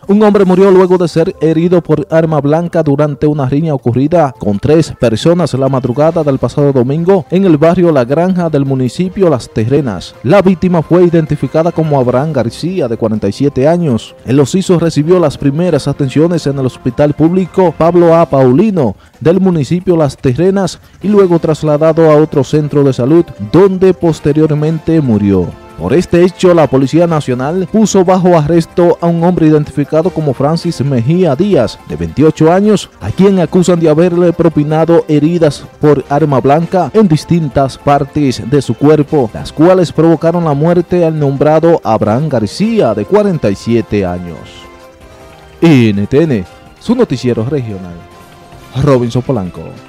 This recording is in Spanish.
Un hombre murió luego de ser herido por arma blanca durante una riña ocurrida con 3 personas la madrugada del pasado domingo en el barrio La Granja del municipio Las Terrenas. La víctima fue identificada como Abraham García, de 47 años. El occiso recibió las primeras atenciones en el hospital público Pablo A. Paulino del municipio Las Terrenas y luego trasladado a otro centro de salud, donde posteriormente murió. Por este hecho, la Policía Nacional puso bajo arresto a un hombre identificado como Francis Mejía Díaz, de 28 años, a quien acusan de haberle propinado heridas por arma blanca en distintas partes de su cuerpo, las cuales provocaron la muerte al nombrado Abraham García, de 47 años. NTN, su noticiero regional. Robinson Polanco.